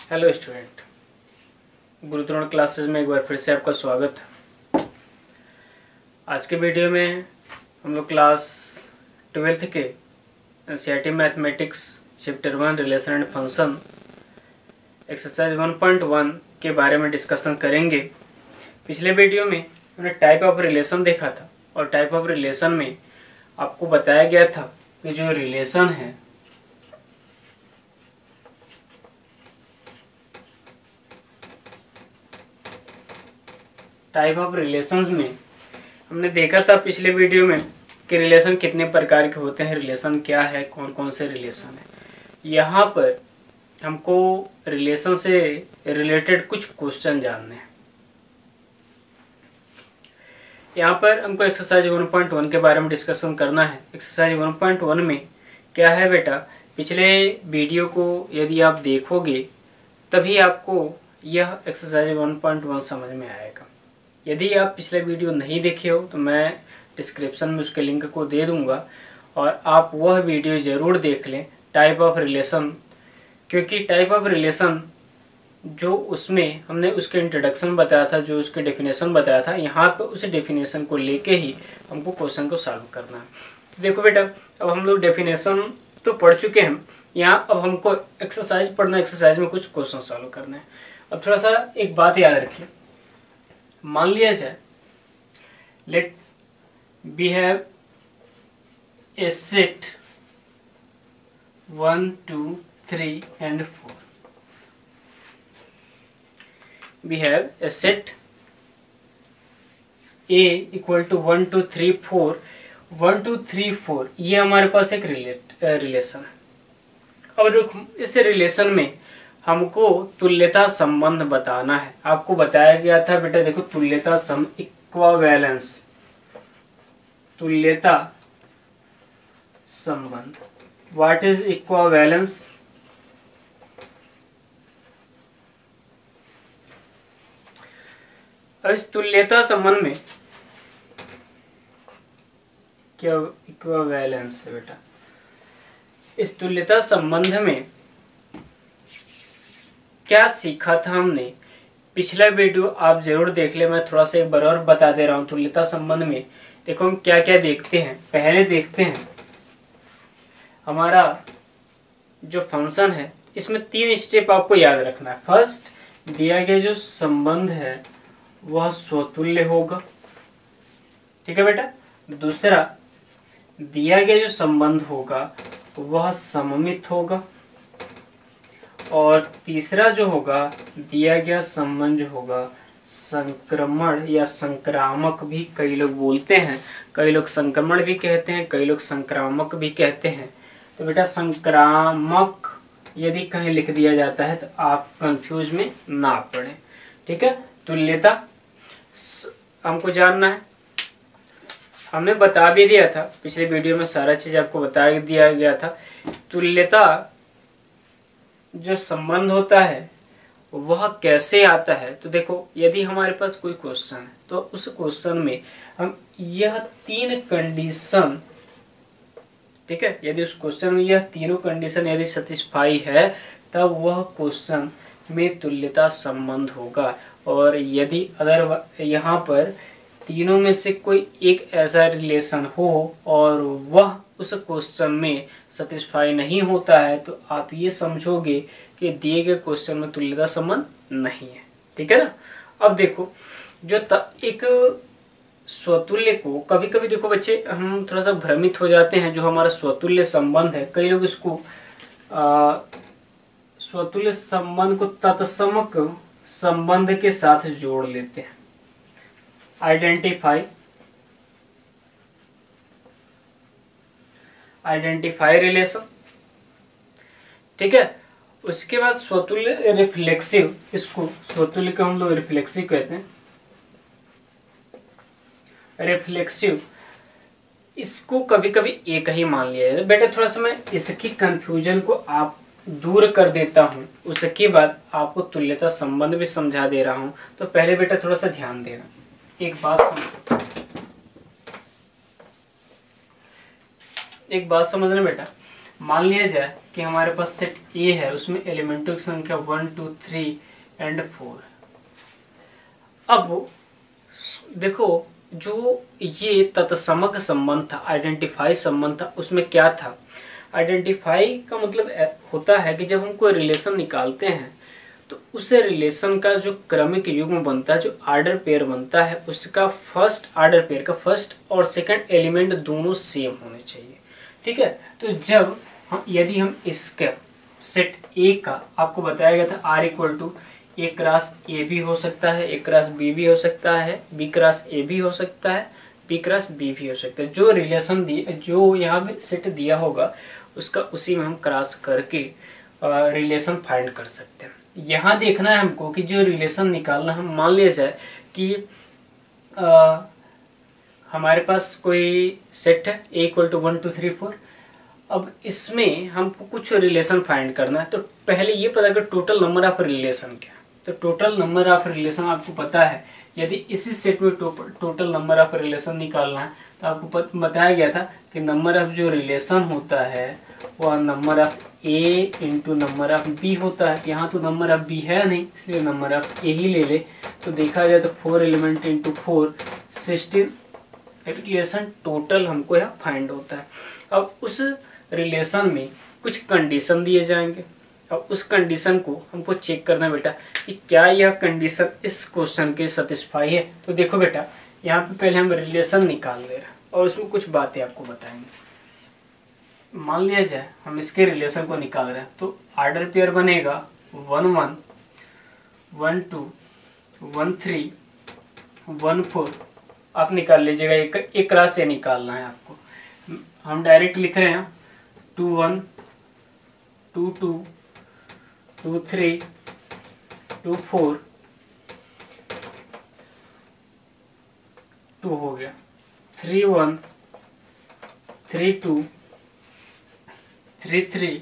Hello student, Gurudron classes में एक बार फिर से आपका स्वागत है। आज के वीडियो में हम लोग क्लास 12th के NCERT mathematics chapter 1 relation and function exercise 1.1 के बारे में डिस्कशन करेंगे। पिछले वीडियो में हमने टाइप ऑफ रिलेशन देखा था और टाइप ऑफ रिलेशन में आपको बताया गया था कि जो रिलेशन है टाइप ऑफ रिलेशंस में हमने देखा था पिछले वीडियो में कि रिलेशन कितने प्रकार के होते हैं, रिलेशन क्या है, कौन कौन से रिलेशन है। यहाँ पर हमको रिलेशन से रिलेटेड कुछ क्वेश्चन जानने हैं। यहाँ पर हमको एक्सरसाइज 1.1 के बारे में डिस्कशन करना है। एक्सरसाइज 1.1 में क्या है बेटा, पिछले वीडियो को यदि आप देखोगे तभी आपको यह एक्सरसाइज 1.1 समझ में आएगा। यदि आप पिछले वीडियो नहीं देखे हो तो मैं डिस्क्रिप्शन में उसके लिंक को दे दूंगा और आप वह वीडियो ज़रूर देख लें, टाइप ऑफ रिलेशन। क्योंकि टाइप ऑफ रिलेशन जो उसमें हमने उसके इंट्रोडक्शन बताया था, जो उसके डेफिनेशन बताया था, यहाँ पे उस डेफिनेशन को लेके ही हमको क्वेश्चन को सॉल्व करना है। तो देखो बेटा, अब हम लोग डेफिनेशन तो पढ़ चुके हैं, यहाँ अब हमको एक्सरसाइज पढ़ना, एक्सरसाइज में कुछ क्वेश्चन सॉल्व करना है। अब थोड़ा सा एक बात याद रखिए, मान लिया जाए let we have a set 1 2 3 and 4. We have a set A equal to 1 2 3 4 1 2 3 4, ये हमारे पास एक रिलेशन है। अब इस रिलेशन में हमको तुल्यता संबंध बताना है। आपको बताया गया था बेटा, देखो तुल्यता इक्विवेलेंस, तुल्यता संबंध। What is equivalence? इस तुल्यता संबंध में क्या इक्विवेलेंस है बेटा? इस तुल्यता संबंध में क्या सीखा था हमने? पिछला वीडियो आप जरूर देख ले, मैं थोड़ा सा एक बार और बता दे रहा हूँ। तुल्यता संबंध में देखो हम क्या क्या देखते हैं। पहले देखते हैं हमारा जो फंक्शन है, इसमें 3 स्टेप आपको याद रखना है। फर्स्ट, दिया गया जो संबंध है वह स्वतुल्य होगा, ठीक है बेटा। दूसरा, दिया गया जो संबंध होगा वह सममित होगा। और तीसरा जो होगा, दिया गया संबंध जो होगा संक्रमण या संक्रामक भी कई लोग बोलते हैं, कई लोग संक्रमण भी कहते हैं, कई लोग संक्रामक भी कहते हैं। तो बेटा संक्रामक यदि कहीं लिख दिया जाता है तो आप कंफ्यूज में ना पड़े, ठीक है। तुल्यता हमको जानना है, हमने बता भी दिया था पिछले वीडियो में, सारा चीज आपको बता दिया गया था। तुल्यता जो संबंध होता है वह कैसे आता है, तो देखो यदि हमारे पास कोई क्वेश्चन है तो उस क्वेश्चन में हम यह 3 कंडीशन, ठीक है, यदि उस क्वेश्चन में यह तीनों कंडीशन यदि सेटिस्फाई है तब वह क्वेश्चन में तुल्यता संबंध होगा। और यदि अदर यहाँ पर तीनों में से कोई एक ऐसा रिलेशन हो और वह उस क्वेश्चन में सेटिस्फाई नहीं होता है तो आप ये समझोगे कि दिए गए क्वेश्चन में तुल्यता संबंध नहीं है, ठीक है ना। अब देखो जो एक स्वतुल्य को, कभी कभी देखो बच्चे हम थोड़ा सा भ्रमित हो जाते हैं, जो हमारा स्वतुल्य संबंध है, कई लोग इसको स्वतुल्य संबंध को तत्समक संबंध के साथ जोड़ लेते हैं। आइडेंटिफाई रिलेशन, ठीक है। उसके बाद स्वतुल्य रिफ्लेक्सिव, इसको स्वतुल्य को हम लोग रिफ्लेक्सिव कहते हैं। रिफ्लेक्सिव इसको कभी कभी एक ही मान लिया जाता है। बेटा थोड़ा सा मैं इसकी कंफ्यूजन को आप दूर कर देता हूँ, उसके बाद आपको तुल्यता संबंध भी समझा दे रहा हूँ। तो पहले बेटा थोड़ा सा ध्यान देना, एक बात समझो, एक बात समझना बेटा। मान लिया जाए कि हमारे पास सेट ए है, उसमें एलिमेंटों की संख्या 1 2 3 एंड 4। अब देखो, जो ये तत्समक संबंध था, आइडेंटिफाई संबंध था, उसमें क्या था? आइडेंटिफाई का मतलब होता है कि जब हम कोई रिलेशन निकालते हैं तो उस रिलेशन का जो क्रमिक युग्म बनता है, जो आर्डर पेयर बनता है, उसका फर्स्ट आर्डर पेयर का फर्स्ट और सेकंड एलिमेंट दोनों सेम होने चाहिए। ठीक है, तो जब यदि हम इसका सेट ए का आपको बताया गया था R equal to A cross A भी हो सकता है, ए क्रॉस बी भी हो सकता है, बी क्रॉस ए भी हो सकता है, बी क्रॉस बी भी हो सकता है। जो रिलेशन जो यहाँ पे सेट दिया होगा उसका उसी में हम क्रॉस करके रिलेशन फाइंड कर सकते हैं। यहाँ देखना है हमको कि जो रिलेशन निकालना, हम मान लिया जाए कि हमारे पास कोई सेट है ए इक्वल टू 1 2 3 4। अब इसमें हमको कुछ रिलेशन फाइंड करना है, तो पहले ये पता कर टोटल नंबर ऑफ रिलेशन क्या है। तो टोटल नंबर ऑफ रिलेशन आपको पता है, यदि इसी सेट में टोटल नंबर ऑफ रिलेशन निकालना है तो आपको बताया गया था कि नंबर ऑफ जो रिलेशन होता है वह number of A into number of B होता है। यहाँ तो नंबर ऑफ बी है नहीं, इसलिए नंबर ऑफ ए ही ले ले। तो देखा जाए तो 4 एलिमेंट इंटू 4 16 रिलेशन टोटल हमको यहाँ फाइंड होता है। अब उस रिलेशन में कुछ कंडीशन दिए जाएंगे, अब उस कंडीशन को हमको चेक करना है बेटा कि क्या यह कंडीशन इस क्वेश्चन के सेटिस्फाई है। तो देखो बेटा, यहाँ पे पहले हम रिलेशन निकाल ले रहे हैं और उसमें कुछ बातें आपको बताएंगे। मान लिया जाए हम इसके रिलेशन को निकाल रहे हैं, तो आर्डर पेयर बनेगा 1 1 1 2 1 3 1 4। आप निकाल लीजिएगा, एक क्रॉस से निकालना है आपको। हम डायरेक्ट लिख रहे हैं 2 1 2 2 2 3 2 4 2 हो गया, 3 1 3 2 3 3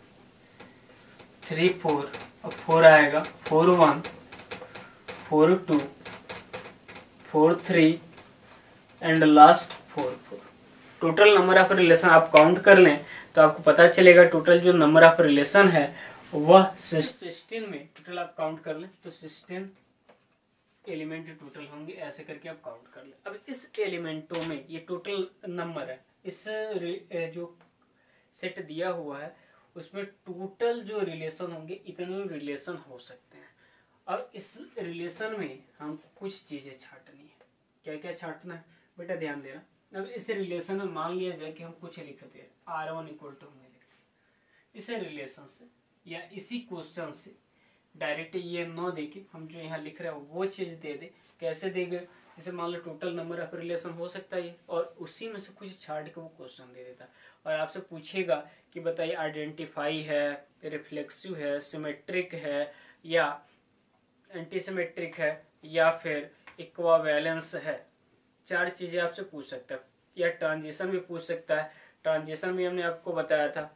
3 4। अब 4 आएगा, 4 1 4 2 4 3 and last 4 4। Total number of relation आप काउंट कर लें तो आपको पता चलेगा टोटल जो नंबर ऑफ रिलेशन है वह 16 में। टोटल आप काउंट कर लें तो 16 एलिमेंट टोटल होंगे, ऐसे करके आप काउंट कर लें। अब इस एलिमेंटों में ये टोटल नंबर है, इस जो सेट दिया हुआ है उसमें टोटल जो रिलेशन होंगे इतने रिलेशन हो सकते हैं। अब इस रिलेशन में हम कुछ चीज़ें छांटनी है। क्या क्या छांटना है बेटा, ध्यान देना। अब इस रिलेशन में मान लिया जाए कि हम कुछ लिखते हैं R1 इक्वल टू हमने लिखा, इस रिलेशन से या इसी क्वेश्चन से डायरेक्ट ये न दे के हम जो यहाँ लिख रहे हैं वो चीज़ दे दे। कैसे देगा, जैसे मान लो टोटल नंबर ऑफ रिलेशन हो सकता है और उसी में से कुछ छाट के वो क्वेश्चन दे देता और आपसे पूछेगा कि बताइए आइडेंटिफाई है, रिफ्लेक्सिव है, सिमेट्रिक है या एंटीसिमेट्रिक है या फिर इक्विवेलेंस है। 4 चीज़ें आपसे पूछ सकता है, या ट्रांजिशन भी पूछ सकता है। ट्रांजिशन भी हमने आपको बताया था।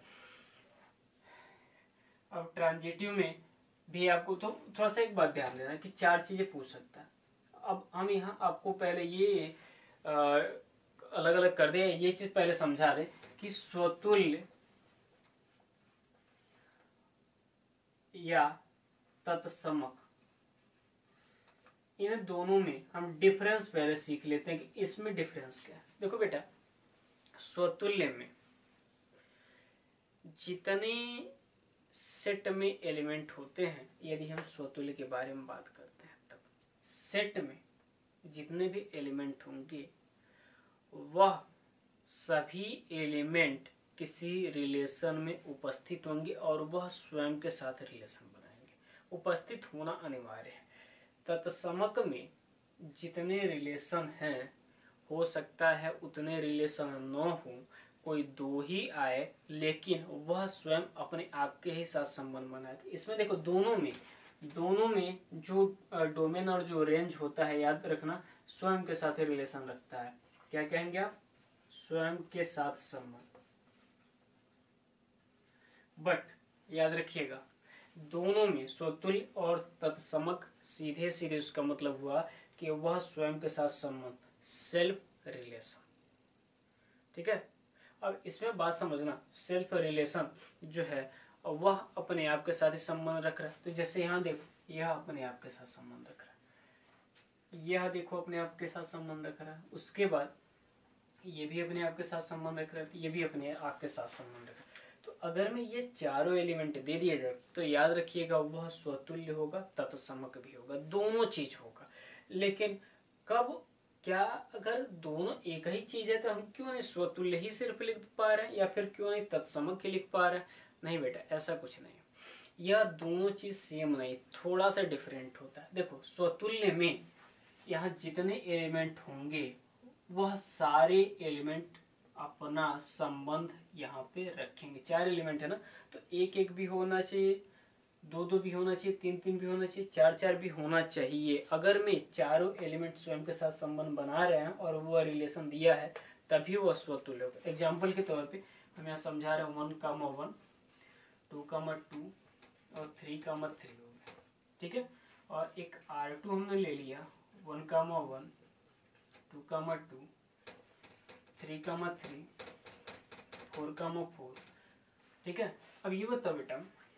अब ट्रांजिटिव में भी आपको तो थोड़ा सा एक बात ध्यान देना कि 4 चीज़ें पूछ सकता है। अब हम यहाँ आपको पहले ये अलग अलग कर दे, ये चीज़ पहले समझा दे कि स्वतुल्य या तत्समक, इन दोनों में हम डिफरेंस पहले सीख लेते हैं कि इसमें डिफरेंस क्या है। देखो बेटा, स्वतुल्य में जितने सेट में एलिमेंट होते हैं, यदि हम स्वतुल्य के बारे में बात करते हैं तब सेट में जितने भी एलिमेंट होंगे वह सभी एलिमेंट किसी रिलेशन में उपस्थित होंगे और वह स्वयं के साथ रिलेशन बनाएंगे। उपस्थित होना अनिवार्य है। तत्समक में जितने रिलेशन हैं, हो सकता है उतने रिलेशन न हो, कोई 2 ही आए, लेकिन वह स्वयं अपने आप के ही साथ संबंध बनाए। तो इसमें देखो दोनों में जो डोमेन और जो रेंज होता है, याद रखना स्वयं के साथ ही रिलेशन रखता है। क्या कहेंगे आप, स्वयं के साथ संबंध। बट याद रखिएगा दोनों में स्वतुल्य और तत्समक सीधे सीधे उसका मतलब हुआ कि वह स्वयं के साथ संबंध, सेल्फ रिलेशन। ठीक है, अब इसमें बात समझना, सेल्फ रिलेशन जो है वह अपने आप के साथ ही संबंध रख रहा है। तो जैसे यहाँ देखो, यह अपने आप के साथ संबंध रख रहा है, यह देखो अपने आप के साथ संबंध रख रहा है, उसके बाद ये भी अपने आप के साथ संबंध रख रहा है, ये भी अपने आप के साथ संबंध रख रहा है। तो अगर मैं ये चारों एलिमेंट दे दिया जाए तो याद रखिएगा वह स्वतुल्य होगा, तत्समक भी होगा, दोनों चीज होगा। लेकिन कब, क्या अगर दोनों एक ही चीज है तो हम क्यों नहीं स्वतुल्य ही सिर्फ लिख पा रहे हैं, या फिर क्यों नहीं तत्समक ही लिख पा रहे हैं? नहीं बेटा, ऐसा कुछ नहीं है। यह दोनों चीज सेम नहीं, थोड़ा सा डिफरेंट होता है। देखो स्वतुल्य में यहाँ जितने एलिमेंट होंगे वह सारे एलिमेंट अपना संबंध यहाँ पे रखेंगे। 4 एलिमेंट है ना, तो एक एक भी होना चाहिए, 2 2 भी होना चाहिए, 3 3 भी होना चाहिए, 4 4 भी होना चाहिए। अगर मैं चारों एलिमेंट स्वयं के साथ संबंध बना रहे हैं और वह रिलेशन दिया है तभी वह स्वतुल्य होगा। एग्जाम्पल के तौर पे हम यहाँ समझा रहे हैं 1, 1, 2, 2 और 3, 3 हो गया, ठीक है। और एक R2 हमने ले लिया, 1, 1, 2, 2, 3, 3, 4, 4, ठीक है। अब ये बताओ बेटा,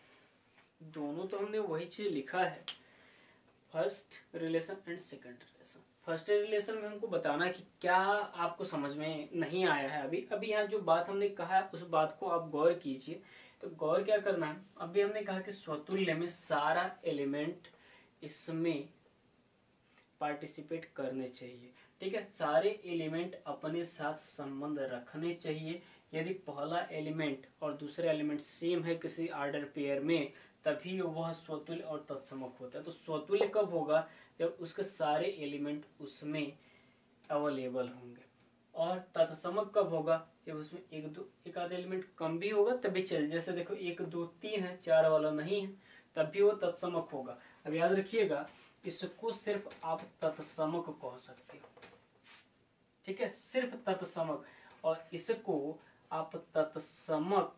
दोनों तो हमने वही चीज लिखा है, first relation and second relation. First relation में हमको बताना कि क्या आपको समझ में नहीं आया है अभी। अभी यहाँ जो बात हमने कहा है उस बात को आप गौर कीजिए। तो गौर क्या करना है, अभी हमने कहा कि स्वतुल्य में सारा एलिमेंट इसमें पार्टिसिपेट करने चाहिए, ठीक है। सारे एलिमेंट अपने साथ संबंध रखने चाहिए। यदि पहला एलिमेंट और दूसरा एलिमेंट सेम है किसी ऑर्डर पेयर में, तभी वह स्वतुल्य और तत्समक होता है। तो स्वतुल्य कब होगा, जब उसके सारे एलिमेंट उसमें अवेलेबल होंगे। और तत्समक कब होगा, जब उसमें एक आधा एलिमेंट कम भी होगा तभी चल, जैसे देखो 1 2 3 है, 4 वाला नहीं है, तब भी वो तत्समक होगा। अब याद रखिएगा, इसको सिर्फ आप तत्समक कह सकते हो, ठीक है, सिर्फ तत्समक। और इसको आप तत्समक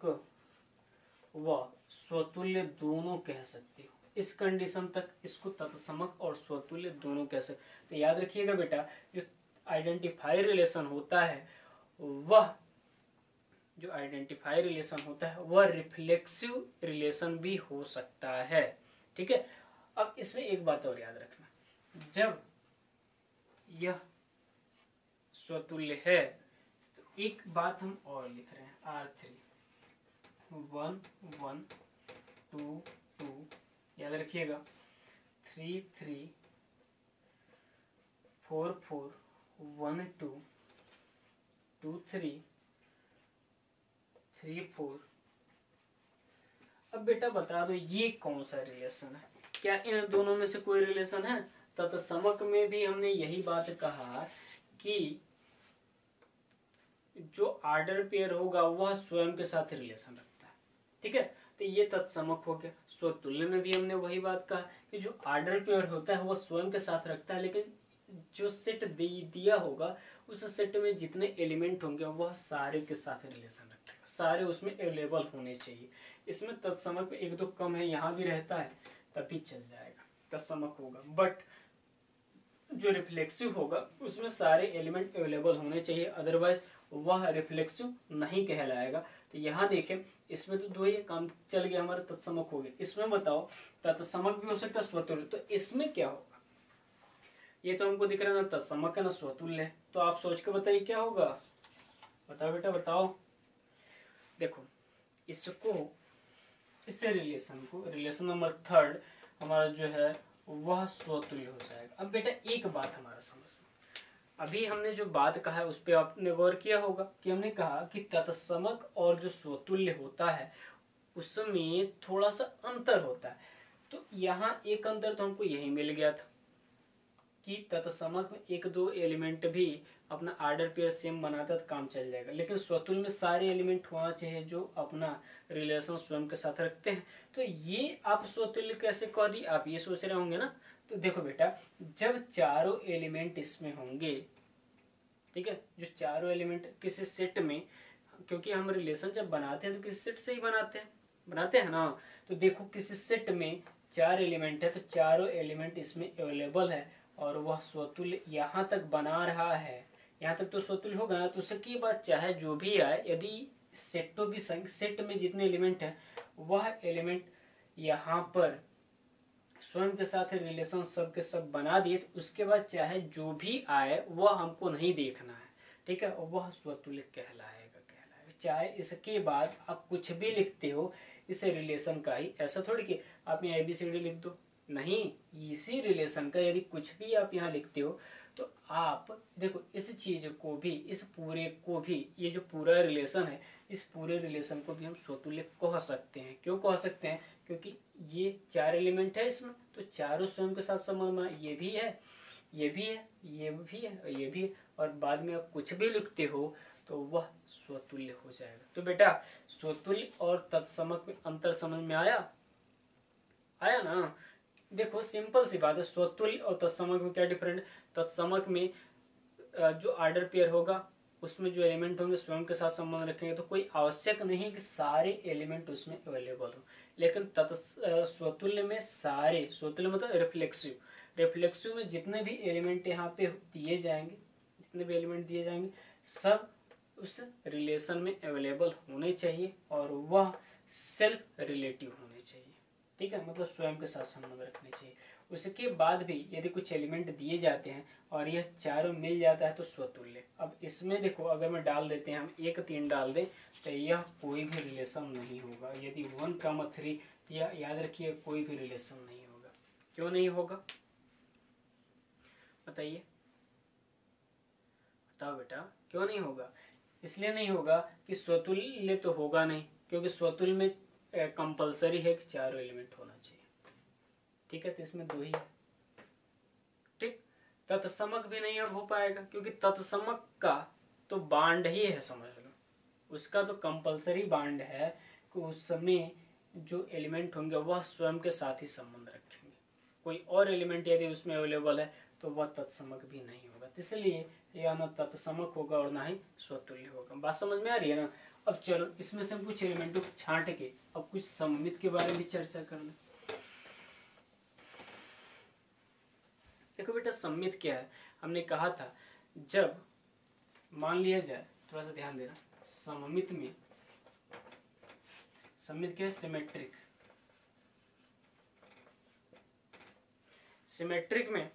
व स्वतुल्य दोनों कह सकते हो। इस कंडीशन तक इसको तत्समक और स्वतुल्य दोनों कह सकते। तो याद रखिएगा बेटा, जो आइडेंटिफाई रिलेशन होता है वह रिफ्लेक्सिव रिलेशन भी हो सकता है, ठीक है। अब इसमें एक बात और याद रखना, जब यह स्वतुल्य है तो एक बात हम और लिख रहे हैं, R3 1 1 2 2, याद रखिएगा 3 3 4 4 1 2 2 3 3 4। अब बेटा बता दो ये कौन सा रिलेशन है, क्या इन दोनों में से कोई रिलेशन है? तत्समक में भी हमने यही बात कहा कि जो ऑर्डर पेयर होगा वह स्वयं के साथ रिलेशन रखता है, ठीक है। तो ये तत्समक हो गया। स्वतुल्य में भी हमने वही बात कहा कि जो ऑर्डर पेयर होता है वह स्वयं के साथ रखता है, लेकिन जो सेट दिया होगा उस सेट में जितने एलिमेंट होंगे वह सारे के साथ रिलेशन रखेगा, सारे उसमें अवेलेबल होने चाहिए। इसमें तत्समक एक दो कम है, यहाँ भी रहता है, तभी चल जाएगा, तत्समक होगा। बट जो रिफ्लेक्सिव होगा उसमें सारे एलिमेंट अवेलेबल होने चाहिए, अदरवाइज वह रिफ्लेक्सिव नहीं कहलाएगा। तो यहाँ देखें, इसमें तो दो ही काम चल गया, हमारा तत्समक हो गया। इसमें बताओ तत्समक भी हो सकता है, स्वतुल्य, तो इसमें क्या होगा? ये तो हमको दिख रहा है ना तत्समक है ना स्वतुल्य है, तो आप सोच के बताइए क्या होगा। बताओ बेटा बताओ। देखो इसको, इससे रिलेशन नंबर 3 हमारा जो है वह स्वतुल्य हो जाएगा। अब बेटा एक बात हमारा समझना, अभी हमने जो बात कहा है उस पर आपने गौर किया होगा कि हमने कहा कि तत्समक और जो स्वतुल्य होता है उसमें थोड़ा सा अंतर होता है। तो यहाँ एक अंतर तो हमको यही मिल गया था कि तत्समक में एक दो एलिमेंट भी अपना ऑर्डर पेयर सेम बनाता तो काम चल जाएगा, लेकिन स्वतुल्य में सारे एलिमेंट होना चाहिए जो अपना रिलेशन स्वयं के साथ रखते हैं। तो ये आप स्वतुल्य कैसे कह दी, आप ये सोच रहे होंगे ना। तो देखो बेटा, जब चारों एलिमेंट इसमें होंगे, ठीक है, जो चारों एलिमेंट किसी सेट में, क्योंकि हम रिलेशन जब बनाते हैं तो किसी सेट से ही बनाते हैं ना। तो देखो किसी सेट में 4 एलिमेंट है तो चारों एलिमेंट इसमें अवेलेबल है और वह स्वतुल्य यहाँ तक बना रहा है यहाँ तक तो स्वतुल्य होगा ना। तो उसके बाद चाहे जो भी आए, यदि सेटों की संख्या, सेट में जितने एलिमेंट हैं वह एलिमेंट यहाँ पर स्वयं के साथ रिलेशन सब के सब बना दिए, तो उसके बाद चाहे जो भी आए वह हमको नहीं देखना है, ठीक है, वह स्वतुल्य कहलाएगा। चाहे इसके बाद आप कुछ भी लिखते हो इस रिलेशन का ही, ऐसा थोड़ी कि आप यहाँ ABCD लिख दो, नहीं, इसी रिलेशन का यदि कुछ भी आप यहाँ लिखते हो तो आप देखो इस चीज को भी, इस पूरे को भी, ये जो पूरा रिलेशन है इस पूरे रिलेशन को भी हम स्वतुल्य कह सकते हैं। क्यों कह सकते हैं? क्योंकि ये 4 एलिमेंट है इसमें, तो चारों स्वयं के साथ संबंध में, ये भी है, ये भी है, ये भी है और ये भी है, और बाद में आप कुछ भी लिखते हो तो वह स्वतुल्य हो जाएगा। तो बेटा स्वतुल्य और तत्समक में अंतर समझ में आया? आया ना? देखो सिंपल सी बात है, स्वतुल्य और तत्समक में क्या डिफरेंट? तत्समक में जो ऑर्डर पेयर होगा उसमें जो एलिमेंट होंगे स्वयं के साथ संबंध रखेंगे, तो कोई आवश्यक नहीं कि सारे एलिमेंट उसमें अवेलेबल हो। लेकिन स्वतुल्य में सारे, स्वतुल्य मतलब रिफ्लेक्सिव, रिफ्लेक्सिव में जितने भी एलिमेंट यहाँ पे दिए जाएंगे, जितने भी एलिमेंट दिए जाएंगे सब उस रिलेशन में अवेलेबल होने चाहिए और वह सेल्फ रिलेटिव होने चाहिए, ठीक है, मतलब स्वयं के साथ संबंध रखने चाहिए। उसके बाद भी यदि कुछ एलिमेंट दिए जाते हैं और यह चारों मिल जाता है तो स्वतुल्य। अब इसमें देखो अगर मैं डाल देते हैं, हम 1 3 डाल दें तो यह कोई भी रिलेशन नहीं होगा। यदि 1, 3, यह याद रखिए कोई भी रिलेशन नहीं होगा। क्यों नहीं होगा बताइए, बताओ बेटा क्यों नहीं होगा? इसलिए नहीं होगा कि स्वतुल्य तो होगा नहीं, क्योंकि स्वतुल्य में कंपलसरी है कि चारों एलिमेंट होना चाहिए, ठीक है, तो इसमें 2 ही है, ठीक। तत्समक भी नहीं अब हो पाएगा, क्योंकि तत्समक का तो बांड ही है, समझ लो, उसका तो कंपलसरी बांड है कि उसमें जो एलिमेंट होंगे वह स्वयं के साथ ही संबंध रखेंगे। कोई और एलिमेंट यदि उसमें अवेलेबल है तो वह तत्समक भी नहीं होगा। इसलिए यह न तत्समक होगा और ना ही स्वतुल्य होगा। बात समझ में आ रही है ना? अब चलो इसमें से कुछ एलिमेंटों को छांट के अब कुछ सममित के बारे में चर्चा कर लें। देखो बेटा सममित क्या है, हमने कहा था जब मान लिया जाए, थोड़ा सा ध्यान देना, सममित में, सममित क्या है? सिमेट्रिक, सिमेट्रिक में,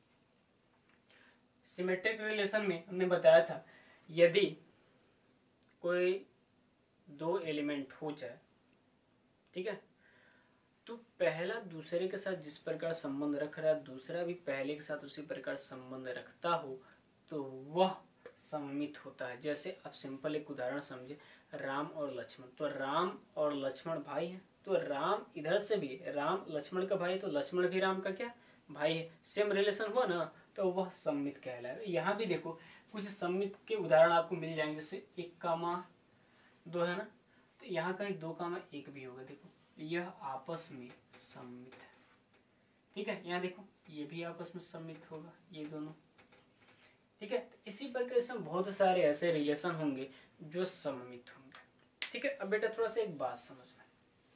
सिमेट्रिक रिलेशन में हमने बताया था यदि कोई 2 एलिमेंट हो जाए, ठीक है, तो पहला दूसरे के साथ जिस प्रकार संबंध रख रहा है दूसरा भी पहले के साथ उसी प्रकार संबंध रखता हो तो वह सममित होता है। जैसे आप सिंपल एक उदाहरण समझे, राम और लक्ष्मण, तो राम और लक्ष्मण भाई हैं, तो राम इधर से भी राम लक्ष्मण का भाई, तो लक्ष्मण भी राम का क्या भाई है, सेम रिलेशन हुआ ना, तो वह सममित कहलाएगा। यहाँ भी देखो कुछ सममित के उदाहरण आपको मिल जाएंगे, जैसे 1, 2 है ना, तो यहाँ कहीं 2, 1 भी होगा, देखो यह आपस में सममित है, ठीक है, यहाँ देखो ये भी आपस में सममित होगा, ये दोनों, ठीक है। इसी प्रकार इसमें बहुत सारे ऐसे रिलेशन होंगे जो सममित होंगे, ठीक है। अब बेटा थोड़ा सा एक बात समझना,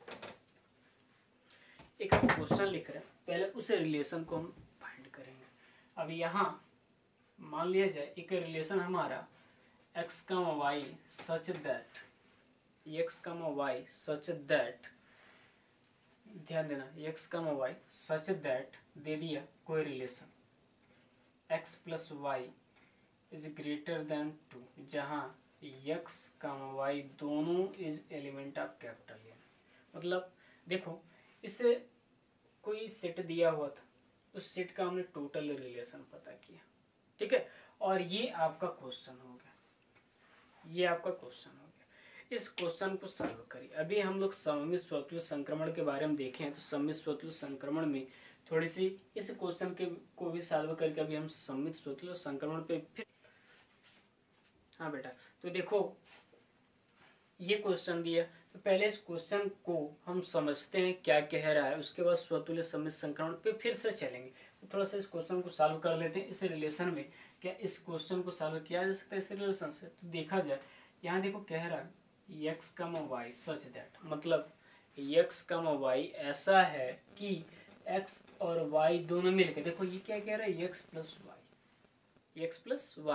एक हम क्वेश्चन लिख रहे हैं, पहले उस रिलेशन को हम फाइंड करेंगे। अब यहाँ मान लिया जाए एक रिलेशन हमारा x, y such that, x, y such that, ध्यान देना, x, y सच दैट दे दिया कोई relation x + y is greater than 2, जहाँ x, y दोनों is element of capital N. मतलब देखो इसे कोई सेट दिया हुआ था, उस सेट का हमने टोटल रिलेशन पता किया, ठीक है, और ये आपका क्वेश्चन हो गया, ये आपका क्वेश्चन हो गया। इस क्वेश्चन को सॉल्व करिए। अभी हम लोग सममित स्वतुल्य संक्रमण के बारे में देखे हैं, तो सममित स्वतुल्य संक्रमण में थोड़ी सी इस क्वेश्चन के को भी सॉल्व करके अभी हम सममित स्वतुल्य संक्रमण पे फिर, हाँ बेटा, तो देखो ये क्वेश्चन दिया, तो पहले इस क्वेश्चन को हम समझते हैं क्या कह रहा है, उसके बाद स्वतुल्य सममित संक्रमण पे फिर से चलेंगे। तो थोड़ा सा इस क्वेश्चन को सॉल्व कर लेते हैं इस रिलेशन में। क्या इस क्वेश्चन को सॉल्व किया जा सकता है इस रिलेशन से? तो देखा जाए, यहाँ देखो कह रहा है x, y सच दैट, मतलब x, y ऐसा है कि x और y दोनों मिलकर, देखो ये क्या कह रहा है, x + y, x + y,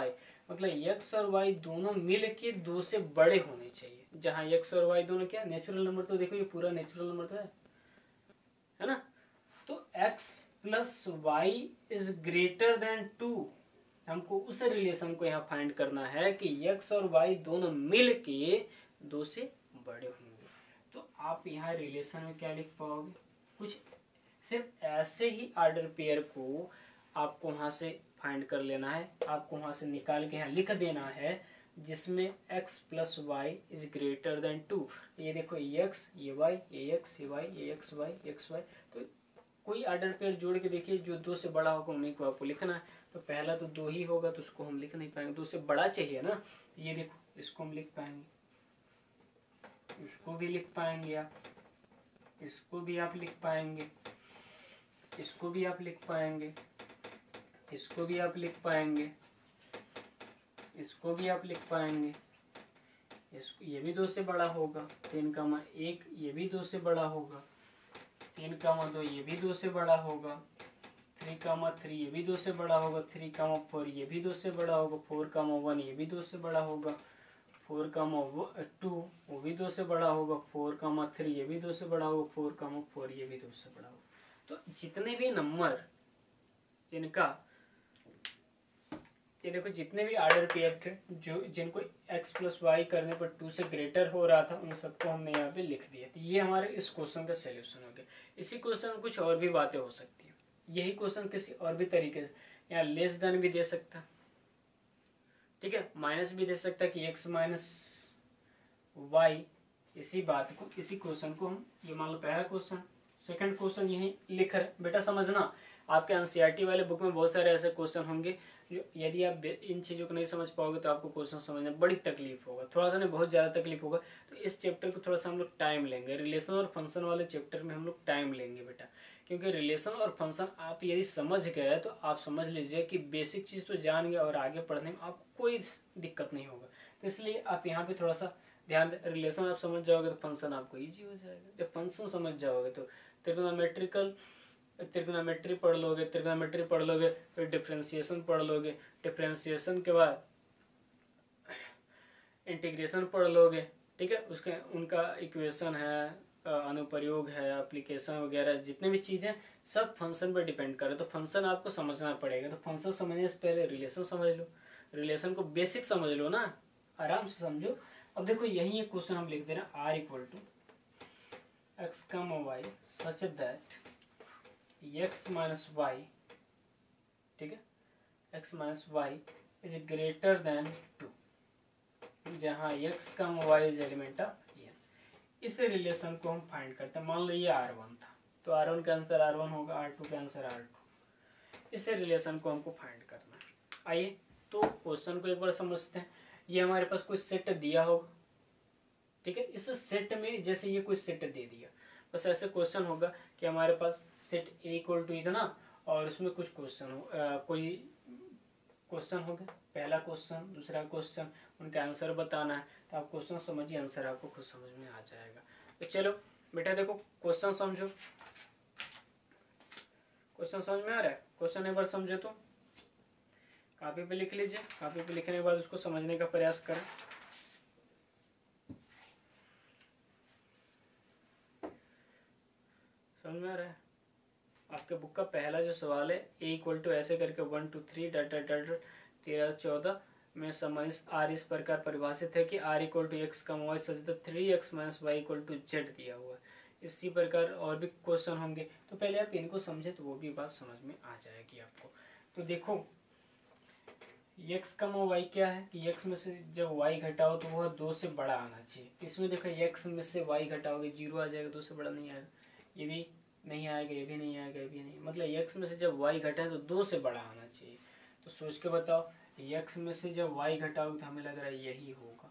मतलब x और y दोनों मिल के 2 से बड़े होने चाहिए। जहाँ x और y दोनों क्या नेचुरल नंबर, तो देखो ये पूरा नेचुरल नंबर तो है ना। तो x plus y is greater than 2, हमको उस रिलेशन को यहाँ फाइंड करना है कि x और y दोनों मिल के 2 से बड़े होंगे। तो आप यहाँ रिलेशन में क्या लिख पाओगे, कुछ सिर्फ ऐसे ही ऑर्डर पेयर को आपको वहाँ से फाइंड कर लेना है, आपको वहाँ से निकाल के यहाँ लिख देना है जिसमें x plus y is greater than 2। ये देखो ये x ये y ये x ये y ये x y, तो कोई ऑर्डर पेयर जोड़ के देखिए जो 2 से बड़ा होगा उन्हीं को आपको लिखना है। तो पहला तो 2 ही होगा तो उसको हम लिख नहीं पाएंगे, 2 से बड़ा चाहिए ना। ये देखो इसको हम लिख पाएंगे, इसको भी लिख पाएंगे आप, इसको भी आप लिख पाएंगे, इसको भी आप लिख पाएंगे, इसको भी आप लिख पाएंगे, इसको भी आप लिख पाएंगे, इसको ये भी 2 से बड़ा होगा 3,1, ये भी 2 से बड़ा होगा 3,2, ये भी 2 से बड़ा होगा 3,3, ये भी 2 से बड़ा होगा 3,4, ये भी 2 से बड़ा होगा 4,1, ये भी 2 से बड़ा होगा 4,2, वो भी 2 से बड़ा होगा 4,3, ये भी 2 से बड़ा होगा 4,4, ये भी 2 से बड़ा होगा। तो जितने भी नंबर जिनका ये देखो जितने भी ऑर्डर पेयर थे जो जिनको x प्लस वाई करने पर 2 से ग्रेटर हो रहा था उन सबको हमने यहाँ पे लिख दिया। तो ये हमारे इस क्वेश्चन का सलूशन हो गया। इसी क्वेश्चन में कुछ और भी बातें हो सकती हैं, यही क्वेश्चन किसी और भी तरीके से यहाँ लेस देन भी दे सकता, ठीक है, माइनस भी दे सकता कि x माइनस वाई। इसी बात को इसी क्वेश्चन को हम ये मान लो पहला क्वेश्चन, सेकंड क्वेश्चन यही लिख रहे। बेटा समझना आपके एनसीईआरटी वाले बुक में बहुत सारे ऐसे क्वेश्चन होंगे जो यदि आप इन चीज़ों को नहीं समझ पाओगे तो आपको क्वेश्चन समझने में बड़ी तकलीफ होगा, थोड़ा सा नहीं बहुत ज़्यादा तकलीफ होगा। तो इस चैप्टर को थोड़ा सा हम लोग टाइम लेंगे, रिलेशन और फंक्शन वाले चैप्टर में हम लोग टाइम लेंगे बेटा, क्योंकि रिलेशन और फंक्शन आप यदि समझ गए तो आप समझ लीजिए कि बेसिक चीज़ तो जान गए और आगे पढ़ने में आपको कोई दिक्कत नहीं होगा। तो इसलिए आप यहाँ पे थोड़ा सा ध्यान, रिलेशन आप समझ जाओगे तो फंक्शन आपको ईजी हो जाएगा। जब फंक्शन समझ जाओगे तो त्रिग्नोमेट्री पढ़ लोगे, त्रिग्नोमेट्री पढ़ लोगे, फिर डिफ्रेंशिएशन पढ़ लोगे, डिफ्रेंशिएशन के बाद इंटीग्रेशन पढ़ लोगे, ठीक है, उसके उनका इक्वेशन है, अनुप्रयोग है, एप्लीकेशन वगैरह जितने भी चीज़ें सब फंक्शन पर डिपेंड करे। तो फंक्शन आपको समझना पड़ेगा। तो फंक्शन समझने से पहले रिलेशन समझ लो, रिलेशन को बेसिक समझ लो ना, आराम से समझो। अब देखो यही एक क्वेश्चन हम लिख दे रहे हैं, R equal to x comma y such that x minus y, ठीक है, x minus y is greater than 2, जहाँ x comma y is element of N. इस रिलेशन को हम फाइंड करते हैं। मान लो ये R1 था तो R1 का आंसर R1 होगा, R2 का आंसर R2। इस रिलेशन को हमको फाइंड करना है। आइए तो क्वेश्चन को एक बार समझते हैं। ये हमारे पास कोई सेट दिया होगा, ठीक है, इस सेट में जैसे ये कोई सेट दे दिया, बस ऐसे क्वेश्चन होगा कि हमारे पास सेट ए इक्वल टू इतना और उसमें कुछ क्वेश्चन हो, कोई क्वेश्चन होगा, पहला क्वेश्चन दूसरा क्वेश्चन, उनका आंसर बताना है। तो आप क्वेश्चन समझिए, आंसर आपको खुद समझ में आ जाएगा। तो चलो बेटा देखो क्वेश्चन समझो, क्वेश्चन समझ में आ रहा है, क्वेश्चन एक बार समझो तो कॉपी पे लिख लीजिए, कॉपी पे लिखने के बाद उसको समझने का प्रयास करें। समझ में आ रहा है? आपके बुक का पहला जो सवाल है ए इक्वल टू ऐसे करके 1 2 3 डाटा 13 14 में संबंधित आर इस प्रकार परिभाषित है कि R equal to x comma y such that 3x minus y equal to Z दिया हुआ है। इसी प्रकार और भी क्वेश्चन होंगे, तो पहले आप इनको समझे तो वो भी बात समझ में आ जाएगी आपको। तो देखो x कम वाई क्या है कि x में से जब y घटाओ तो वह 2 से बड़ा आना चाहिए। तो इसमें देखो x में से y घटाओगे 0 आ जाएगा, 2 से बड़ा नहीं आएगा, ये भी नहीं आएगा, ये भी नहीं आएगा, ये भी नहीं, मतलब x में से जब y घटाए तो 2 से बड़ा आना चाहिए। तो सोच के बताओ x में से जब y घटाओगे तो हमें लग रहा है यही होगा।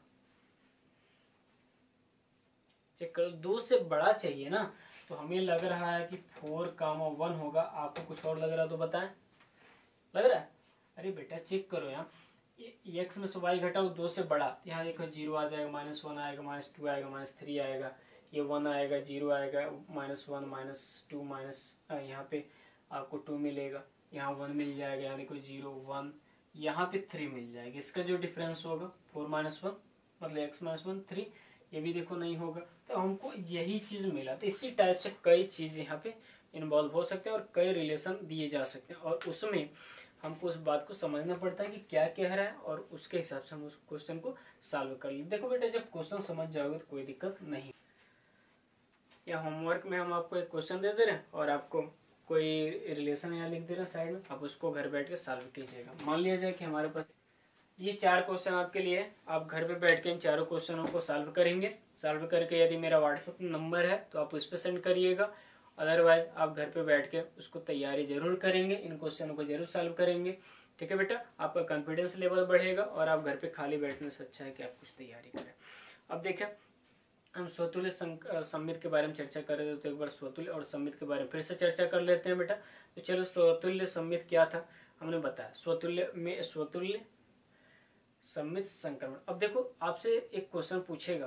चेक करो 2 से बड़ा चाहिए ना, तो हमें लग रहा है कि 4,1 होगा। आपको कुछ और लग रहा है तो बताएं, लग रहा है? अरे बेटा चेक करो यहाँ, एक्स में से वाई घटाओ 2 से बड़ा, यहाँ देखो 0 आ जाएगा, -1 आएगा, -2 आएगा, -3 आएगा, ये 1 आएगा, 0 आएगा, -1 -2 माइनस यहाँ पे आपको 2 मिलेगा, यहाँ 1 मिल जाएगा, यहाँ देखो 0 1 यहाँ पे 3 मिल जाएगी। इसका जो डिफरेंस होगा 4 माइनस 1 मतलब x माइनस 1 3, ये भी देखो नहीं होगा। तो हमको यही चीज़ मिला। तो इसी टाइप से कई चीज़ यहाँ पे इन्वॉल्व हो सकते हैं और कई रिलेशन दिए जा सकते हैं, और उसमें हमको उस बात को समझना पड़ता है कि क्या कह रहा है, और उसके हिसाब से हम उस क्वेश्चन को सॉल्व कर लें। देखो बेटा, जब क्वेश्चन समझ जाओगे तो कोई दिक्कत नहीं। या होमवर्क में हम आपको एक क्वेश्चन दे दे रहे हैं और आपको कोई रिलेशन यहाँ लिख दे रहे हैं साइड में, आप उसको घर बैठ के सॉल्व कीजिएगा। मान लिया जाए कि हमारे पास ये 4 क्वेश्चन आपके लिए, आप घर पे बैठ के इन चारों क्वेश्चनों को सॉल्व करेंगे। सॉल्व करके यदि मेरा व्हाट्सएप नंबर है तो आप उस पर सेंड करिएगा, अदरवाइज आप घर पे बैठ के उसको तैयारी जरूर करेंगे, इन क्वेश्चनों को जरूर सॉल्व करेंगे। ठीक है बेटा, आपका कॉन्फिडेंस लेवल बढ़ेगा और आप घर पे खाली बैठने से अच्छा है कि आप कुछ तैयारी करें। अब देखें, हम स्वतुल्य सम्मित के बारे में चर्चा कर रहे थे, तो एक बार स्वतुल्य और सम्मित के बारे में फिर से चर्चा कर लेते हैं बेटा। तो चलो, स्वतुल्य सम्मित क्या था हमने बताया। स्वतुल्य सम्मित संक्रमण। अब देखो, आपसे एक क्वेश्चन पूछेगा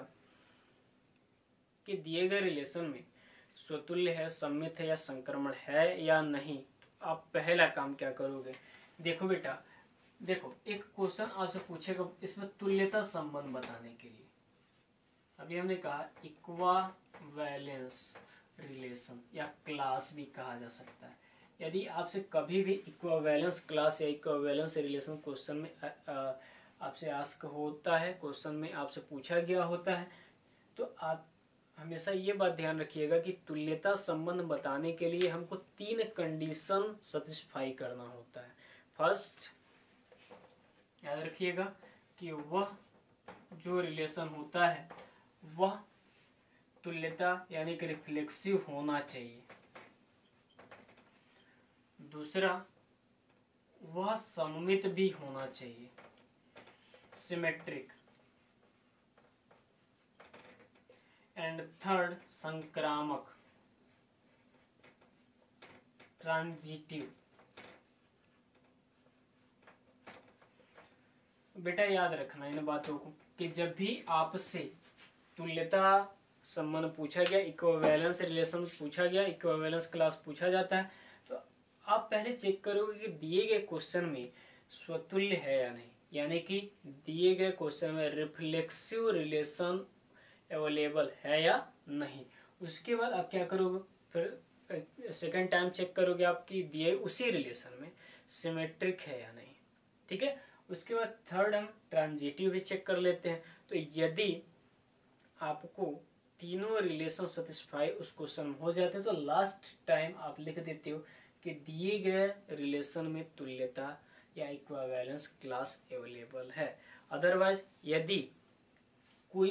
कि दिए गए रिलेशन में स्वतुल्य है, सम्मित है या संक्रमण है या नहीं, तो आप पहला काम क्या करोगे। देखो बेटा, देखो एक क्वेश्चन आपसे पूछेगा इसमें तुल्यता संबंध बताने के लिए। अभी हमने कहा इक्विवेलेंस रिलेशन या क्लास भी कहा जा सकता है। यदि आपसे कभी भी इक्विवेलेंस क्लास या इक्विवेलेंस रिलेशन क्वेश्चन में आपसे आस्क होता है, क्वेश्चन में आपसे पूछा गया होता है, तो आप हमेशा ये बात ध्यान रखिएगा कि तुल्यता संबंध बताने के लिए हमको 3 कंडीशन सेटिस्फाई करना होता है। फर्स्ट, याद रखिएगा कि वह जो रिलेशन होता है वह तुल्यता यानी कि रिफ्लेक्सिव होना चाहिए। दूसरा, वह सममित भी होना चाहिए, सिमेट्रिक। एंड थर्ड, संक्रामक, ट्रांजिटिव। बेटा याद रखना इन बातों को कि जब भी आपसे तुल्यता संबंध पूछा गया, इक्विवेलेंस रिलेशन पूछा गया, इक्विवेलेंस क्लास पूछा जाता है, तो आप पहले चेक करोगे कि दिए गए क्वेश्चन में स्वतुल्य है या नहीं, यानी कि दिए गए क्वेश्चन में रिफ्लेक्सिव रिलेशन अवेलेबल है या नहीं। उसके बाद आप क्या करोगे, फिर सेकेंड टाइम चेक करोगे आपकी दिए उसी रिलेशन में सिमेट्रिक है या नहीं। ठीक है, उसके बाद थर्ड हम ट्रांजिटिव भी चेक कर लेते हैं। तो यदि आपको तीनों रिलेशन सेटिस्फाई उस क्वेश्चन में हो जाते हैं तो लास्ट टाइम आप लिख देते हो कि दिए गए रिलेशन में तुल्यता या इक्विवेलेंस क्लास अवेलेबल है। अदरवाइज यदि कोई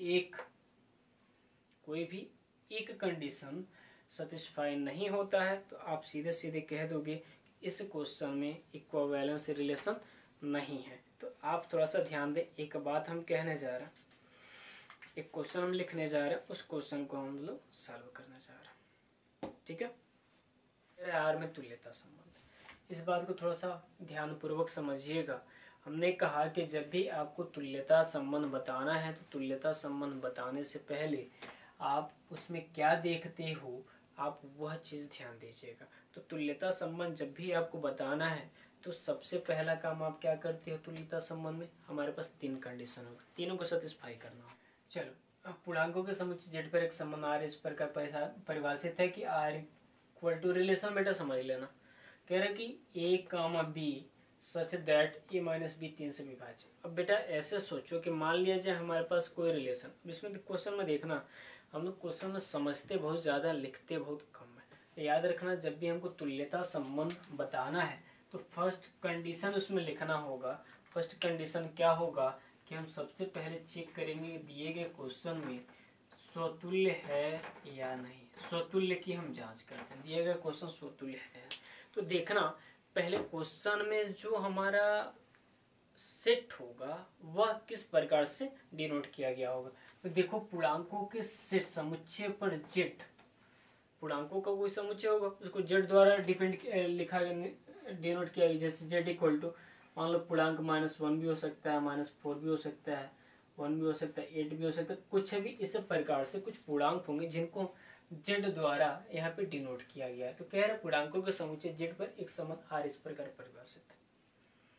भी एक कंडीशन सेटिस्फाई नहीं होता है तो आप सीधे सीधे कह दोगे इस क्वेश्चन में इक्विवेलेंस रिलेशन नहीं है। तो आप थोड़ा सा ध्यान दें, एक बात हम कहने जा रहे हैं, एक क्वेश्चन हम लिखने जा रहे हैं, उस क्वेश्चन को हम लोग सॉल्व करने जा रहे हैं। ठीक है, आर में तुल्यता संबंध, इस बात को थोड़ा सा ध्यानपूर्वक समझिएगा। हमने कहा कि जब भी आपको तुल्यता संबंध बताना है तो तुल्यता संबंध बताने से पहले आप उसमें क्या देखते हो, आप वह चीज़ ध्यान दीजिएगा। तो तुल्यता संबंध जब भी आपको बताना है तो सबसे पहला काम आप क्या करते हो, तुल्यता संबंध में हमारे पास 3 कंडीशन हो, तीनों को सेटिस्फाई करना हो। चलो, पूर्णांकों के समुच्चय जेड पर एक संबंध आर इस प्रकार परिभाषित है कि आर इक्वल टू रिलेशन, बेटा समझ लेना, कह रहे कि a comma b such that a minus b 3 से विभाजित। अब बेटा ऐसे सोचो कि मान लिया जाए हमारे पास कोई रिलेशन, इसमें क्वेश्चन में देखना हम लोग क्वेश्चन में समझते बहुत ज़्यादा, लिखते बहुत कम है। तो याद रखना, जब भी हमको तुल्यता संबंध बताना है तो फर्स्ट कंडीशन उसमें लिखना होगा। फर्स्ट कंडीशन क्या होगा कि हम सबसे पहले चेक करेंगे दिए गए क्वेश्चन में स्वतुल्य है या नहीं। स्वतुल्य की हम जांच करते हैं, दिए गए क्वेश्चन स्वतुल्य है तो देखना पहले क्वेश्चन में जो हमारा सेट होगा वह किस प्रकार से डिनोट किया गया होगा। तो देखो, पूर्णांकों के सेट समुच्चय पर जेड, पूर्णांकों का कोई समुच्चय होगा उसको जेड द्वारा लिखा डिनोट किया गया। जैसे जेड इक्वल टू मान लो पूर्णांक -1 भी हो सकता है, -4 भी हो सकता है, 1 भी हो सकता है, 8 भी हो सकता है, कुछ भी इस प्रकार से कुछ पूर्णांक होंगे जिनको जेड द्वारा यहाँ पे डिनोट किया गया है। तो कह रहे पूर्णांकों के समुच्चय जेड पर एक संबंध आर इस प्रकार परिभाषित है।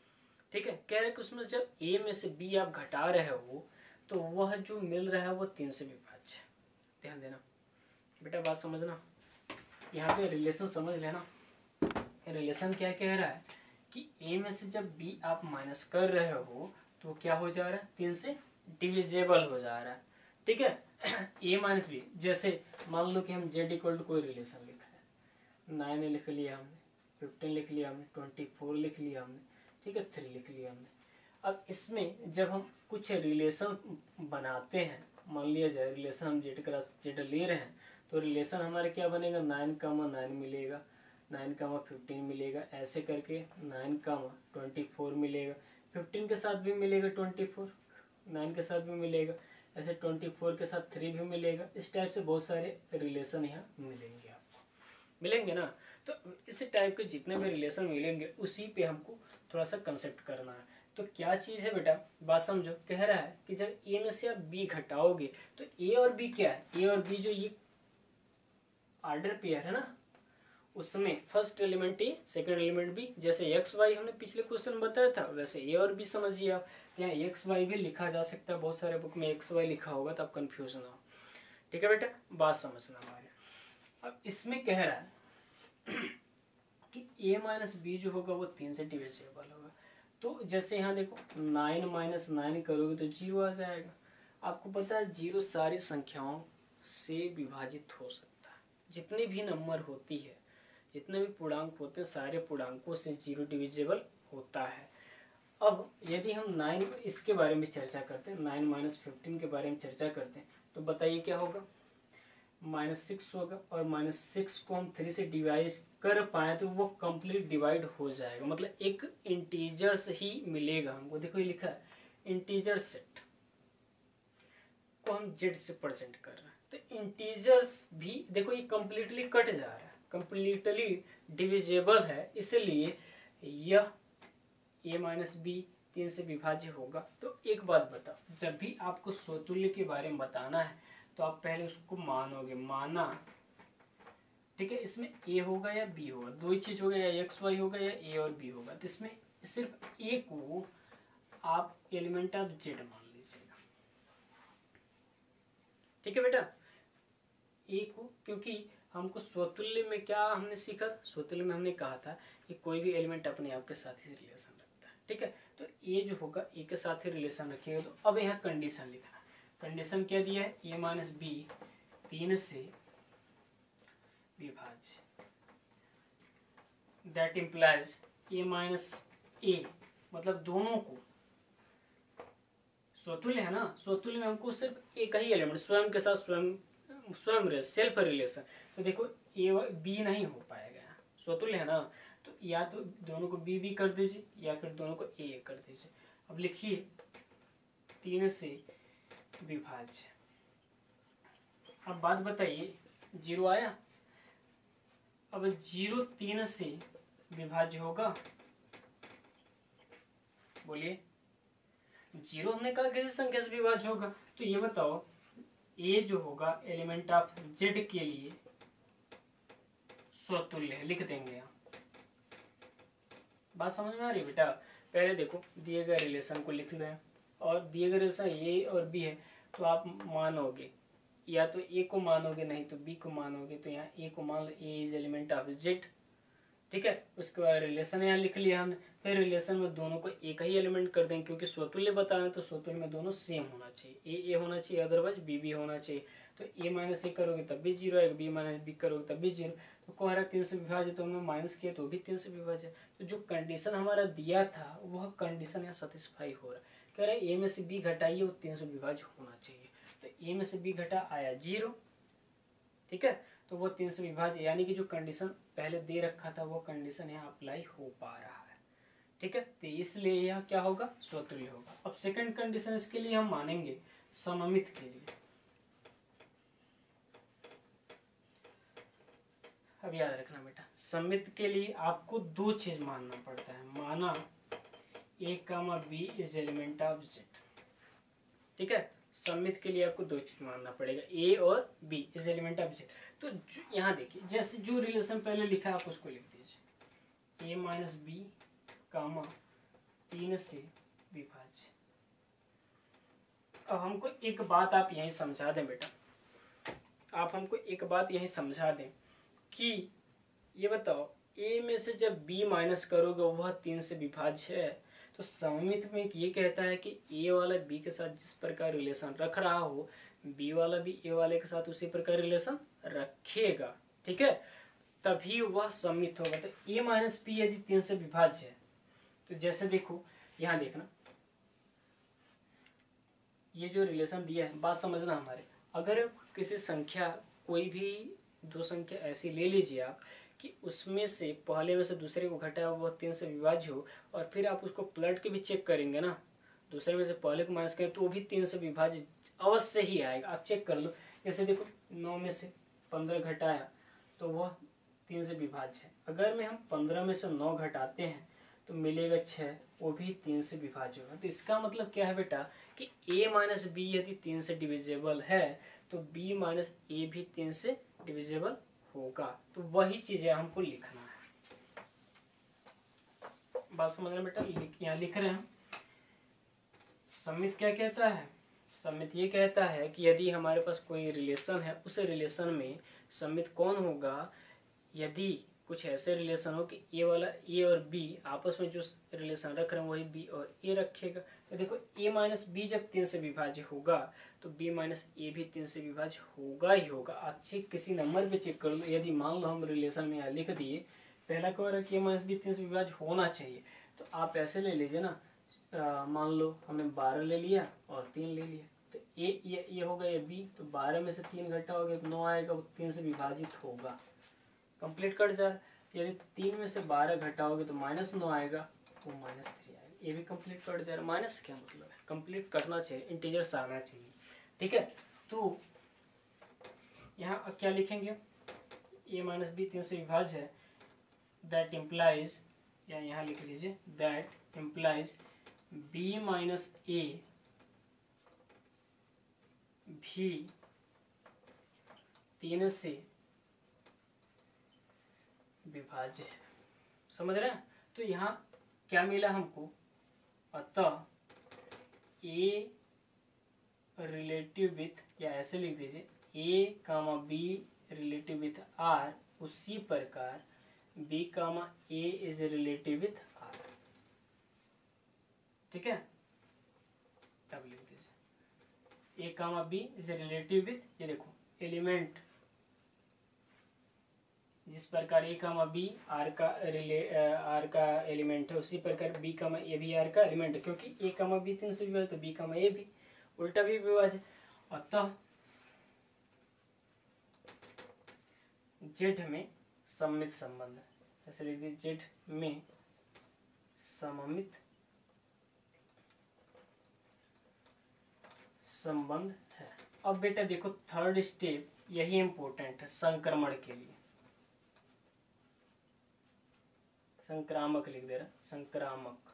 ठीक है, कह रहे कि उसमें जब ए में से बी आप घटा रहे हो तो वह जो मिल रहा है वो 3 से विभाज्य है। ध्यान देना बेटा, बात समझना, यहाँ पे रिलेशन समझ लेना। रिलेशन क्या कह रहा है कि ए में से जब बी आप माइनस कर रहे हो तो क्या हो जा रहा है, 3 से डिविजेबल हो जा रहा है। ठीक है, ए माइनस बी, जैसे मान लो कि हम जेड इक्वल टू कोई रिलेशन लिखा है, 9 लिख लिया हमने, 15 लिख लिया हमने, 24 लिख लिया हमने, ठीक है, 3 लिख लिया हमने। अब इसमें जब हम कुछ रिलेशन बनाते हैं, मान लिया जाए रिलेशन हम जेड क्रॉस जेड ले रहे हैं, तो रिलेशन हमारा क्या बनेगा, 9, 9 मिलेगा, 9, 15 मिलेगा, ऐसे करके 9, 24 मिलेगा, 15 के साथ भी मिलेगा 24, 9 के साथ भी मिलेगा, ऐसे 24 के साथ 3 भी मिलेगा। इस टाइप से बहुत सारे रिलेशन यहाँ मिलेंगे आपको, मिलेंगे ना। तो इस टाइप के जितने भी रिलेशन मिलेंगे उसी पे हमको थोड़ा सा कंसेप्ट करना है। तो क्या चीज़ है बेटा, बात समझो, कह रहा है कि जब ए में से आप बी घटाओगे तो ए और बी क्या है, ए और बी जो ये ऑर्डर पेयर है ना, उसमें first element a second element b, जैसे एक्स वाई हमने पिछले क्वेश्चन में बताया था वैसे ए और बी समझिए आप। यहाँ एक्स वाई भी लिखा जा सकता है, बहुत सारे बुक में एक्स वाई लिखा होगा तो आप कंफ्यूज ना हो। ठीक है बेटा, बात समझना हमारे। अब इसमें कह रहा है कि ए माइनस बी जो होगा वो 3 से डिविजिबल होगा। तो जैसे यहाँ देखो 9 माइनस 9 करोगे तो 0 आ जाएगा। आपको पता है 0 सारी संख्याओं से विभाजित हो सकता है, जितनी भी नंबर होती है, जितने भी पूर्णांक होते हैं सारे पूर्णांकों से 0 डिविजिबल होता है। अब यदि हम 9 इसके बारे में चर्चा करते हैं, 9 माइनस 15 के बारे में चर्चा करते हैं, तो बताइए क्या होगा, -6 होगा, और -6 को हम 3 से डिवाइड कर पाए तो वो कंप्लीट डिवाइड हो जाएगा, मतलब एक इंटीजर्स ही मिलेगा हमको। देखो ये लिखा है इंटीजर सेट को हम जेड से प्रेजेंट कर रहे हैं, तो इंटीजर्स भी देखो ये कंप्लीटली कट जा रहा है, कंप्लीटली डिविजिबल है, इसलिए यह ए माइनस बी 3 से विभाज्य होगा। तो एक बात बताओ, जब भी आपको स्वतुल्य के बारे में बताना है तो आप पहले उसको मानोगे, माना, ठीक है, इसमें ए होगा या बी होगा, दो ही चीज होगा, या एक्स वाई होगा या ए और बी होगा। तो इसमें सिर्फ ए को आप एलिमेंट ऑफ जेड मान लीजिएगा। ठीक है बेटा, ए को, क्योंकि हमको स्वतुल्य में क्या हमने सीखा, स्वतुल्य में हमने कहा था कि कोई भी एलिमेंट अपने आप के साथ ही रिलेशन रखता है। ठीक है, तो ए जो होगा ए के साथ ही रिलेशन रखेगा। तो अब यहाँ कंडीशन लिखना, कंडीशन क्या दिया है, ए माइनस बी 3 से विभाज्य, that implies a minus a, मतलब दोनों को स्वतुल्य है ना, स्वतुल्य में हमको सिर्फ एक ही एलिमेंट स्वयं के साथ स्वयं सेल्फ रिलेशन। तो देखो ए बी नहीं हो पाएगा, स्वतुल्य है ना, तो या तो दोनों को बी कर दीजिए या फिर दोनों को ए कर दीजिए। अब लिखिए 3 से विभाज्य। अब बात बताइए, 0 आया, अब 0 3 से विभाज्य होगा, बोलिए। 0 हमने कहा किसी संख्या से विभाज्य होगा, तो ये बताओ ए जो होगा एलिमेंट ऑफ जेड के लिए स्वतुल्य है, लिख देंगे यहाँ। बात समझ में आ रही है बेटा, पहले देखो दिए गए रिलेशन को लिख लें, और दिए गए रिलेशन ए और बी है, तो आप मानोगे, या तो ए को मानोगे नहीं तो बी को मानोगे। तो यहाँ ए को मान लो, a is element of Z, ठीक है। उसके बाद रिलेशन यहाँ लिख लिया हमने, फिर रिलेशन में दोनों को एक ही एलिमेंट कर देंगे, क्योंकि स्वतुल्य बताना है तो स्वतुल्य में दोनों सेम होना चाहिए, ए होना चाहिए, अदरवाइज बी होना चाहिए। तो ए माइनस ए करोगे तब भी 0 आएगा, बी माइनस बी करोगे तब भी 0। तो कह रहा है 3 से विभाजित, तो हमने माइनस किया तो भी 3 से विभाजित। तो जो कंडीशन हमारा दिया था वह कंडीशन यहाँ सेटिस्फाई हो रहा है। कह रहा है ए में से बी घटाइए, वो 3 से विभाज्य होना चाहिए। तो ए में से बी घटा आया 0, ठीक है, तो वो 3 से विभाज्य, यानी कि जो कंडीशन पहले दे रखा था वो कंडीशन यहाँ अप्लाई हो पा रहा है। ठीक है, तो इसलिए यह क्या होगा, स्वतुल्य होगा। अब सेकंड कंडीशन इसके लिए हम मानेंगे सममित के लिए। अब याद रखना बेटा, सममित के लिए आपको दो चीज मानना पड़ता है, माना a comma b is element of Z. ठीक है, सममित के लिए आपको दो चीज मानना पड़ेगा, ए और b is element of Z. तो यहाँ देखिए, जैसे जो रिलेशन पहले लिखा है आप उसको लिख दीजिए, ए माइनस बी कामा 3 से विभाज्य। अब हमको एक बात आप यहीं समझा दें बेटा, आप हमको एक बात यहीं समझा दें कि ये बताओ a में से जब b माइनस करोगे वह 3 से विभाज्य है, तो सममित में ये कहता है कि a वाला b के साथ जिस प्रकार रिलेशन रख रहा हो b वाला भी a वाले के साथ उसी प्रकार रिलेशन रखेगा। ठीक है, तभी वह सममित होगा। तो a माइनस b यदि 3 से विभाज्य है तो जैसे देखो यहाँ देखना, ये जो रिलेशन दिया है बात समझना हमारे, अगर किसी संख्या कोई भी दो संख्या ऐसी ले लीजिए आप कि उसमें से पहले में से दूसरे को घटाया वह 3 से विभाज्य हो, और फिर आप उसको पलट के भी चेक करेंगे ना, दूसरे में से पहले को माइनस करें तो वो भी 3 से विभाज्य अवश्य ही आएगा। आप चेक कर लो, जैसे देखो 9 में से 15 घटाया तो वह 3 से विभाज्य है। अगर में हम 15 में से 9 घटाते हैं तो मिलेगा 6, वो भी 3 से विभाज्य होगा। तो इसका मतलब क्या है बेटा कि a माइनस बी यदि 3 से डिविजेबल है तो b माइनस ए भी 3 से डिविजेबल होगा। तो वही चीजें हमको लिखना है। बात समझ रहे बेटा, यहाँ लिख रहे हैं। सममित क्या कहता है, सममित ये कहता है कि यदि हमारे पास कोई रिलेशन है उस रिलेशन में सममित कौन होगा, यदि कुछ ऐसे रिलेशन हो कि ए वाला ए और बी आपस में जो रिलेशन रख रहे हैं वही बी और ए रखेगा। तो देखो ए माइनस बी जब 3 से विभाज्य होगा तो बी माइनस ए भी 3 से विभाज्य होगा ही होगा। आप चेक किसी नंबर पे चेक कर लो, यदि मान लो हम रिलेशन में यहाँ लिख दिए पहला कह रहा है कि ए माइनस बी 3 से विभाज्य होना चाहिए, तो आप ऐसे ले लीजिए ना, मान लो हमने 12 ले लिया और 3 ले लिया, तो ये होगा ये बी, तो 12 में से 3 घटाओगे तो 9 आएगा, वो 3 से विभाजित होगा। कंप्लीट कट जाए, यदि 3 में से 12 घटाओगे तो -9 आएगा, वो -3 आएगा। ये भी कंप्लीट कट जाएगा। माइनस क्या मतलब है, कंप्लीट करना चाहिए, इंटीजर्स आना चाहिए। ठीक है, तो यहाँ क्या लिखेंगे, a माइनस बी 3 से विभाज्य है, दैट इम्प्लाइज, या यहाँ लिख लीजिए that implies b minus a भी 3 से विभाज्य है। समझ रहे हैं, तो यहाँ क्या मिला हमको, अतः ए रिलेटिव विथ, या ऐसे लिख दीजिए a comma b relative with R, उसी प्रकार b comma a is relative with R. ठीक है, तब लिख दीजिए a comma b is relative with, ये देखो एलिमेंट जिस प्रकार ए कामा बी आर का एलिमेंट है उसी प्रकार बी कामा ए भी आर का एलिमेंट है, क्योंकि ए कामा बी 3 से विभाज्य तो बी कामा ए भी उल्टा भी विभाज्य। अतः जेड में सममित संबंध है, ऐसे लिख दीजिए जेड में सममित संबंध है। अब बेटा देखो थर्ड स्टेप यही इंपॉर्टेंट है संक्रमण के लिए, संक्रामक लिख दे रहा, संक्रामक।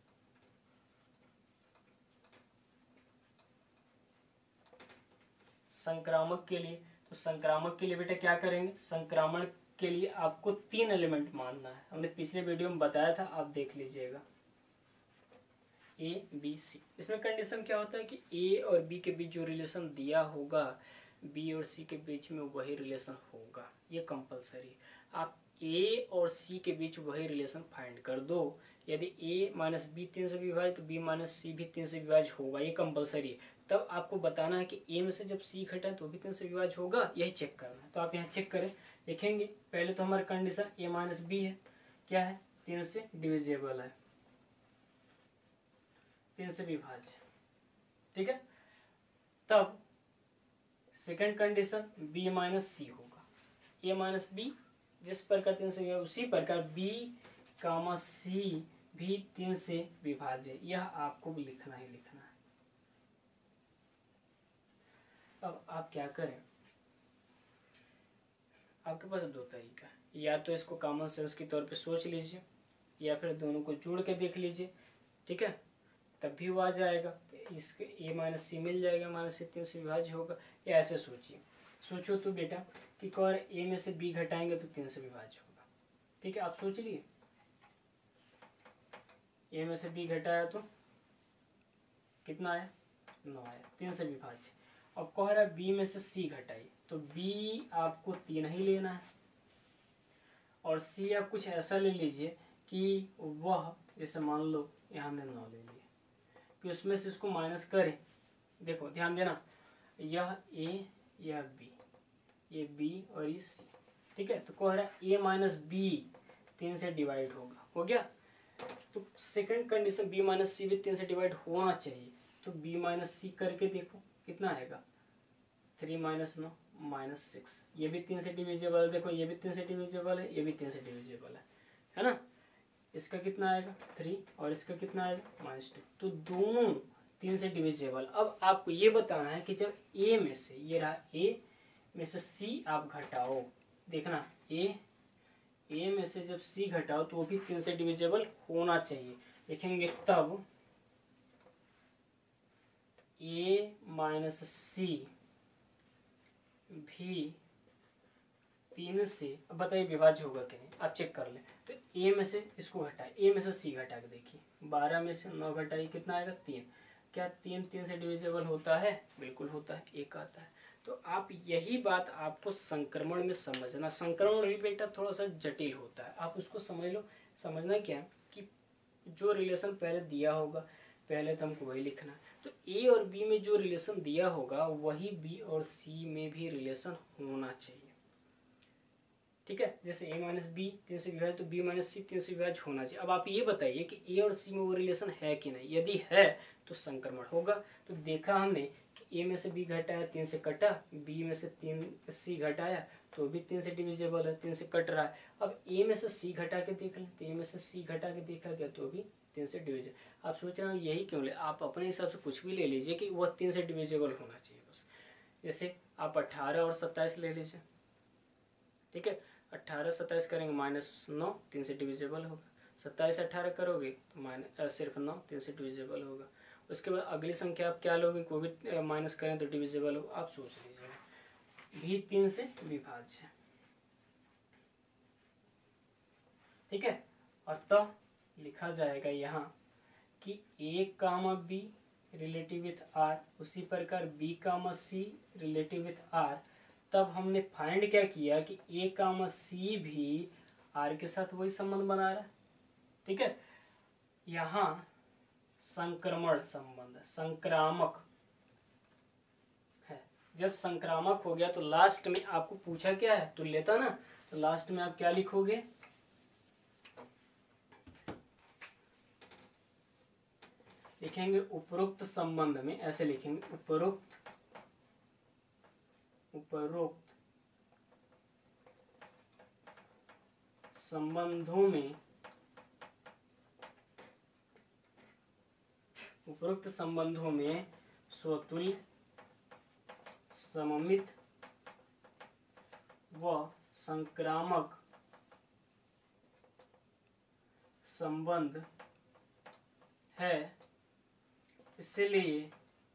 संक्रामक के लिए, तो संक्रामक के लिए बेटा क्या करेंगे, संक्रमण के लिए आपको 3 एलिमेंट मानना है। हमने पिछले वीडियो में बताया था, आप देख लीजिएगा ए बी सी। इसमें कंडीशन क्या होता है कि ए और बी के बीच जो रिलेशन दिया होगा बी और सी के बीच में वही रिलेशन होगा, ये कंपलसरी। आप ए और सी के बीच वही रिलेशन फाइंड कर दो। यदि ए माइनस बी 3 से विभाज्य तो बी माइनस सी भी 3 से विभाज्य होगा, ये कंपलसरी है। तब आपको बताना है कि ए में से जब सी घटा तो भी 3 से विभाज्य होगा, यही चेक करना है। तो आप यहाँ चेक करें, देखेंगे पहले तो हमारी कंडीशन ए माइनस बी है, क्या है 3 से डिविजेबल है, 3 से विभाज्य। ठीक है, तब second condition b minus c होगा, a माइनस बी जिस प्रकार 3 से विभाज्य उसी प्रकार b कामा सी भी 3 से विभाज्य, यह आपको भी लिखना ही लिखना है। अब आप क्या करें, आपके पास 2 तरीका है, या तो इसको कॉमन सेंस के तौर पे सोच लीजिए या फिर दोनों को जोड़ के देख लीजिए। ठीक है, तब भी वो आ जाएगा, तो इसके ए माइनस सी मिल जाएगा, माइनस सी 3 से विभाज्य होगा। या ऐसे सोचिए, सोचो तो बेटा कि और ए में से बी घटाएंगे तो 3 से विभाज्य होगा। ठीक है, आप सोच लिए। ए में से बी घटाया तो कितना आया, 9 आया, 3 से विभाज्य। अब कह रहा है बी में से सी घटाइए, तो बी आपको 3 ही लेना है और सी आप कुछ ऐसा ले लीजिए कि वह, जैसे मान लो यहाँ हमने 9 ले लिया, कि उसमें से इसको माइनस करें। देखो ध्यान देना, यह ए यह बी, ये बी और ये सी, ठीक है। तो कह रहा है ए माइनस बी 3 से डिवाइड होगा, हो गया। तो second condition b minus c भी 3 से डिवाइड होना चाहिए, तो बी माइनस सी करके देखो कितना आएगा, 3 माइनस 9 माइनस 6, ये भी 3 से डिविजिबल है। देखो ये भी 3 से डिविजिबल है, ये भी 3 से डिविजिबल है ना। इसका कितना आएगा 3 और इसका कितना आएगा -2, तो दोनों 3 से डिविजिबल। अब आपको ये बताना है कि जब ए में से, ये रहा ए में से सी आप घटाओ, देखना ए में से जब सी घटाओ तो वो भी 3 से डिविजिबल होना चाहिए। देखेंगे तब ए माइनस सी भी 3 से, अब बताइए विभाज्य होगा कि नहीं, आप चेक कर लें। तो ए में से इसको घटाए, ए में से सी घटा के देखिए, 12 में से 9 घटाइए कितना आएगा 3। क्या 3 से डिविजिबल होता है, बिल्कुल होता है, 1 आता है। तो आप यही बात आपको संक्रमण में समझना, संक्रमण भी बेटा थोड़ा सा जटिल होता है, आप उसको समझ लो। समझना क्या कि जो रिलेशन पहले दिया होगा पहले तो हमको वही लिखना है। तो ए और बी में जो रिलेशन दिया होगा वही बी और सी में भी रिलेशन होना चाहिए, ठीक है। जैसे ए माइनस बी 3 से विभाज्य, तो बी माइनस सी 3 से विभाज्य होना चाहिए। अब आप ये बताइए कि ए और सी में वो रिलेशन है कि नहीं, यदि है तो संक्रमण होगा। तो देखा हमने कि ए में से बी घटाया 3 से कटा, बी में से 3 सी घटाया तो भी 3 से डिविजिबल है, 3 से कट रहा है। अब ए में से सी घटा के देख लें, तो ए में से सी घटा के देखा गया तो भी 3 से डिविजिबल। आप सोच रहे हो यही क्यों ले, आप अपने हिसाब से कुछ भी ले लीजिए कि वह 3 से डिविजिबल होना चाहिए बस। जैसे आप 18 और 27 ले लीजिए, ठीक है। 18 27 करेंगे -9 3 से डिविजिबल होगा, 27 18 करोगे तो सिर्फ 9 3 से डिविजिबल होगा। उसके बाद अगली संख्या आप क्या लोगे, को भी माइनस करें तो डिविजिबल हो, आप सोच लीजिएगा भी 3 से विभाज्य, ठीक है। अतः लिखा जाएगा यहाँ कि a comma b relative with R, उसी प्रकार b comma c relative with R. तब हमने फाइंड क्या किया कि ए कामा सी भी आर के साथ वही संबंध बना रहा है, ठीक है। यहाँ संक्रमण संबंध संक्रामक है। जब संक्रामक हो गया तो लास्ट में आपको पूछा क्या है, तुल्यता ना, तो लास्ट में आप क्या लिखोगे, लिखेंगे उपरोक्त संबंध में, ऐसे लिखेंगे उपरोक्त संबंधों में, उपरोक्त संबंधों में स्वतुल्य सममित व संक्रामक संबंध है, इसलिए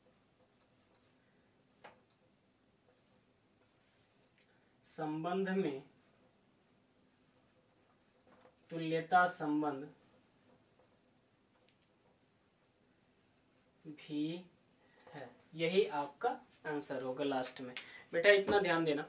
संबंध में तुल्यता संबंध भी है। यही आपका आंसर होगा लास्ट में। बेटा इतना ध्यान देना,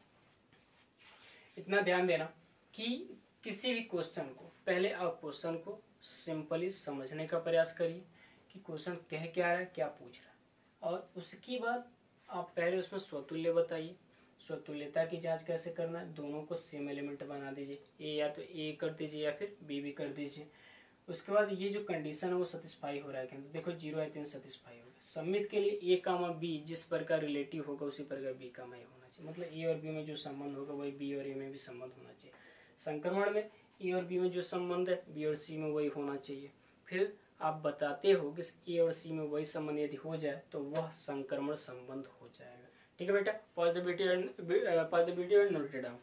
इतना ध्यान देना कि किसी भी क्वेश्चन को पहले आप क्वेश्चन को सिंपली समझने का प्रयास करिए कि क्वेश्चन कह क्या रहा है, क्या पूछ रहा है, और उसके बाद आप पहले उसमें स्वतुल्य बताइए। स्वतुल्यता की जांच कैसे करना है, दोनों को सेम एलिमेंट बना दीजिए, ए या तो ए कर दीजिए या फिर बी भी कर दीजिए। उसके बाद ये जो कंडीशन है वो सेटिस्फाई हो रहा है, क्योंकि देखो 0 है 3 सेटिस्फाई हो गया। सम्मित के लिए ए कामा बी जिस प्रकार रिलेटिव होगा उसी प्रकार बी कामा ए होना चाहिए, मतलब ए और बी में जो संबंध होगा वही बी और ए में भी संबंध होना चाहिए। संक्रमण में ए और बी में जो संबंध है बी और सी में वही होना चाहिए। फिर आप बताते हो कि ए और सी में वही संबंध यदि हो जाए तो वह संक्रमण संबंध हो जाएगा, ठीक है बेटा। Pause the video and note it down.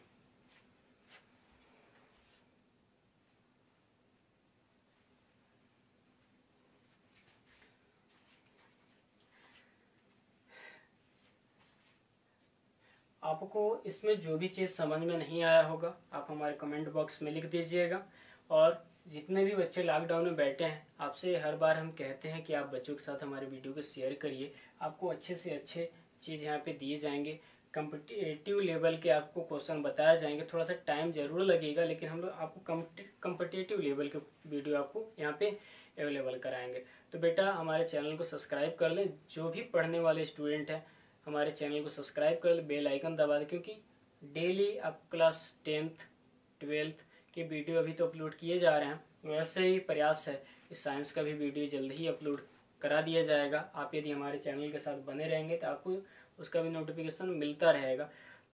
आपको इसमें जो भी चीज़ समझ में नहीं आया होगा आप हमारे कमेंट बॉक्स में लिख दीजिएगा, और जितने भी बच्चे लॉकडाउन में बैठे हैं, आपसे हर बार हम कहते हैं कि आप बच्चों के साथ हमारे वीडियो को शेयर करिए। आपको अच्छे से अच्छे चीज़ यहाँ पे दिए जाएंगे, कम्पिटिटिव लेवल के आपको क्वेश्चन बताए जाएंगे। थोड़ा सा टाइम जरूर लगेगा, लेकिन हम लोग आपको कम्पिटिटिव लेवल के वीडियो आपको यहाँ पे अवेलेबल कराएंगे। तो बेटा हमारे चैनल को सब्सक्राइब कर लें। जो भी पढ़ने वाले स्टूडेंट हैं हमारे चैनल को सब्सक्राइब कर लें, बेल आइकन दबा दें, क्योंकि डेली आपको क्लास 10th 12th के वीडियो अभी तो अपलोड किए जा रहे हैं। वैसे ही प्रयास है कि साइंस का भी वीडियो जल्द ही अपलोड करा दिया जाएगा। आप यदि हमारे चैनल के साथ बने रहेंगे तो आपको उसका भी नोटिफिकेशन मिलता रहेगा।